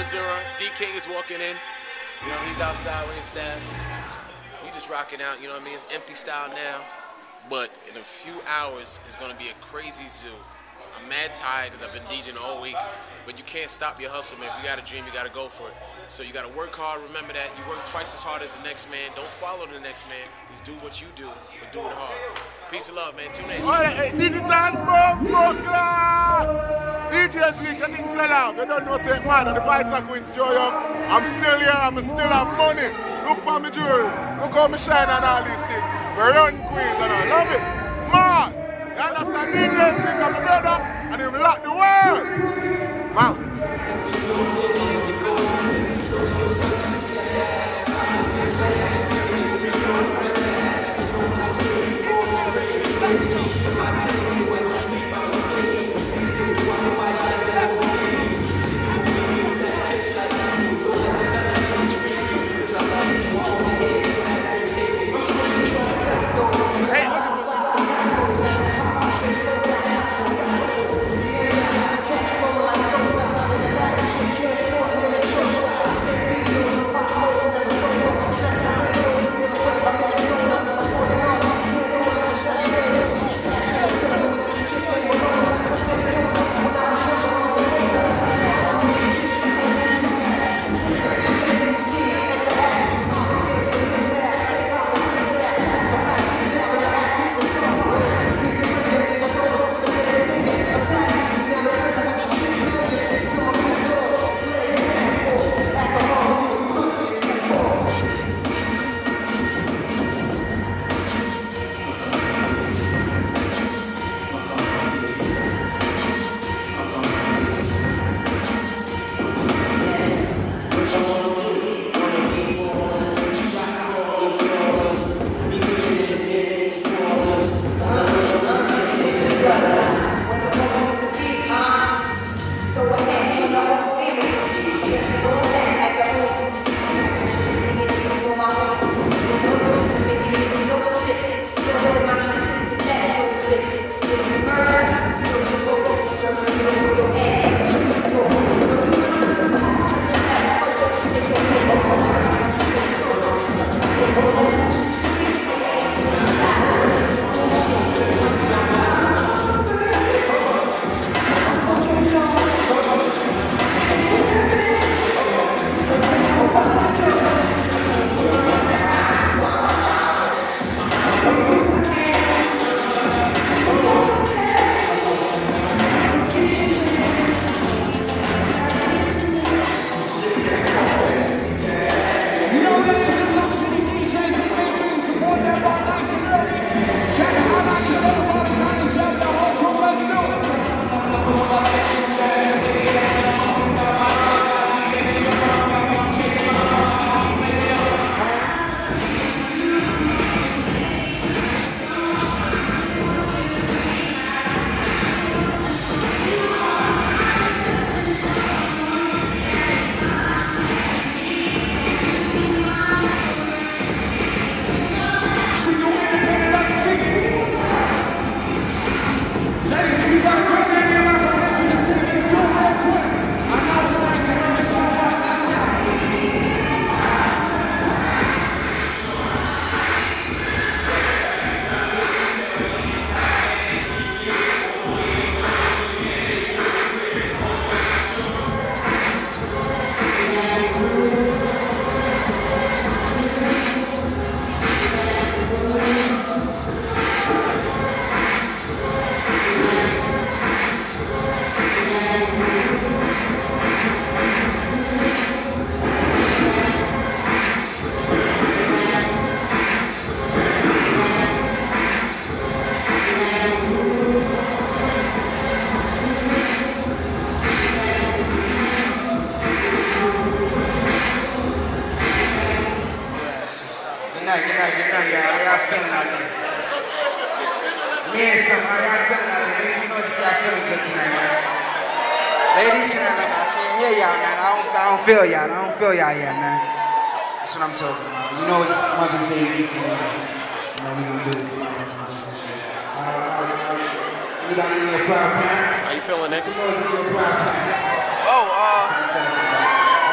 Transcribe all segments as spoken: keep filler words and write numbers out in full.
Missouri. D King is walking in. You know, he's outside with his staff. We just rocking out, you know what I mean? It's empty style now. But in a few hours, it's going to be a crazy zoo. I'm mad tired because I've been DJing all week. But you can't stop your hustle, man. If you got a dream, you got to go for it. So you got to work hard. Remember that. You work twice as hard as the next man. Don't follow the next man. Just do what you do, but do it hard. Peace and love, man. Tune in. All right, hey, Digital Brooklyn! D Js League, I think sell out. They don't know say, man, and the Vice of Queens Joe Young. I'm still here, I'm still have money. Look for my jewelry. Look how me shine and all these things. We run Queens and I love it. Man, you understand? D Js League, I'm a brother, and he lock the world. Man. Feel y'all, I don't feel y'all yet, man. That's what I'm talking about. You know it's Mother's Day weekend. You know we gonna do it. Uh, uh, anybody in your proud parent? How you feeling, Nick? Oh, uh,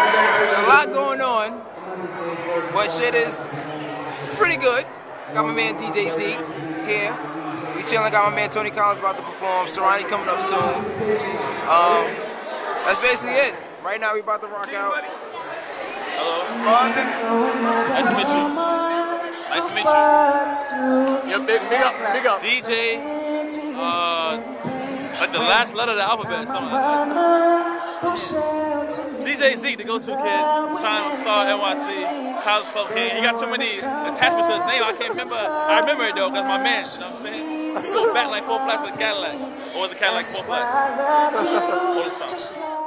a lot going on, but shit is pretty good. Got my man D J Z here. We chilling. Got my man Tony Collins about to perform. Serrani coming up soon. Um, that's basically it. Right now we about to rock out. Hello. Nice to meet you. Nice to meet you. Yeah, big, big up, big up. D J, uh, like the last letter of the alphabet, something like that. D J Z, the go-to kid, signed with Star N Y C, College Club King. He got too many attachments to his name. I can't remember. I remember it though, because my man. You know what I'm saying? He goes back like four flats with a Cadillac, or was a Cadillac four flats all the time.